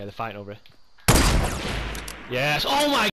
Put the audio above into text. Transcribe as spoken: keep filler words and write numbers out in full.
Okay, they're fighting over it. Yes. Oh my